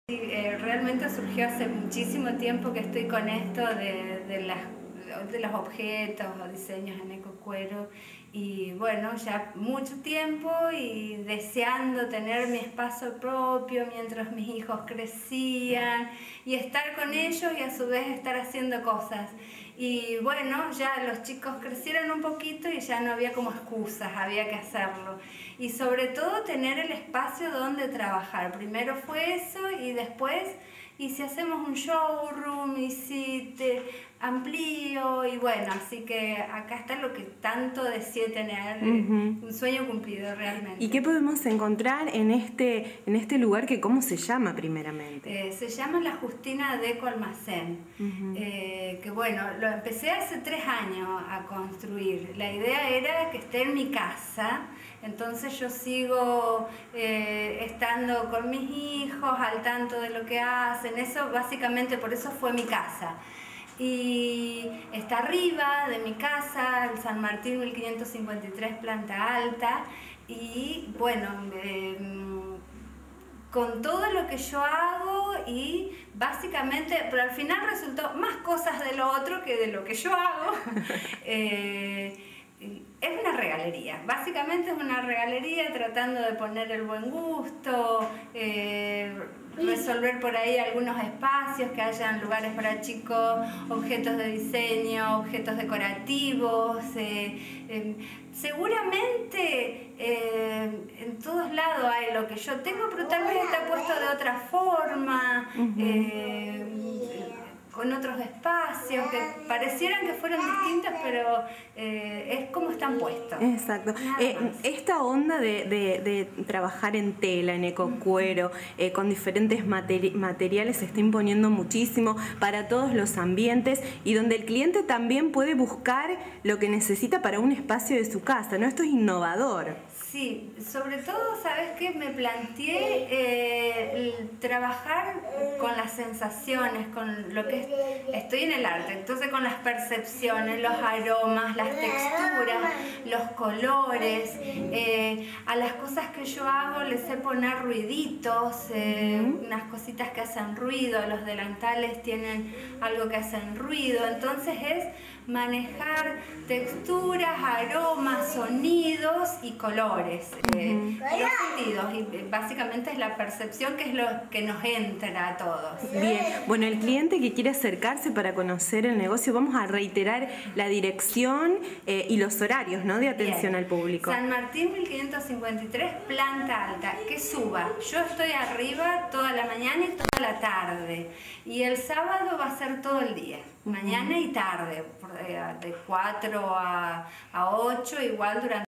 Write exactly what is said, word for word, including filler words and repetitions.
Sí, eh, realmente surgió hace muchísimo tiempo que estoy con esto de, de, las, de los objetos o diseños en ecocuero y bueno, ya mucho tiempo y deseando tener mi espacio propio mientras mis hijos crecían y estar con ellos y a su vez estar haciendo cosas. Y bueno, ya los chicos crecieron un poquito y ya no había como excusas, había que hacerlo. Y sobre todo tener el espacio donde trabajar. Primero fue eso y después, y si hacemos un showroom, y si te amplío, y bueno, así que acá está lo que tanto deseé tener, uh-huh. Un sueño cumplido realmente. ¿Y qué podemos encontrar en este, en este lugar que cómo se llama primeramente? Eh, se llama La Justina Deco Almacén, uh-huh. eh, que bueno, lo empecé hace tres años a construir. La idea era que esté en mi casa, entonces yo sigo eh, estando con mis hijos, al tanto de lo que hacen, eso básicamente por eso fue mi casa. Y está arriba de mi casa, el San Martín mil quinientos cincuenta y tres, planta alta, y bueno, eh, con todo lo que yo hago y básicamente, pero al final resultó más cosas de lo otro que de lo que yo hago. eh, es una regalería, básicamente es una regalería tratando de poner el buen gusto, eh, resolver por ahí algunos espacios, que hayan lugares para chicos, objetos de diseño, objetos decorativos. Eh, eh, seguramente eh, en todos lados hay lo que yo tengo, pero tal vez está puesto de otra forma, uh-huh. eh, con otros espacios que parecieran que fueron distintos, pero eh, es como están puestos. Exacto. Eh, esta onda de, de, de trabajar en tela, en ecocuero, eh, con diferentes materi materiales se está imponiendo muchísimo para todos los ambientes y donde el cliente también puede buscar lo que necesita para un espacio de su casa, ¿no? Esto es innovador. Sí, sobre todo, ¿sabes qué? Me planteé eh, el trabajar con las sensaciones, con lo que es, estoy en el arte, entonces con las percepciones, los aromas, las texturas, los colores, eh, a las cosas que yo hago les sé poner ruiditos, eh, unas cositas que hacen ruido, los delantales tienen algo que hacen ruido, entonces es manejar texturas, aromas, sonidos y colores, eh, uh-huh. los sentidos, y básicamente es la percepción que es lo que nos entra a todos. Bien, bueno, el cliente que quiere acercarse para conocer el negocio, vamos a reiterar la dirección eh, y los horarios, ¿no?, de atención Bien. al público. San Martín mil quinientos cincuenta y tres, planta alta, que suba. Yo estoy arriba toda la mañana y toda la tarde, y el sábado va a ser todo el día, mañana y tarde, de cuatro a ocho, igual durante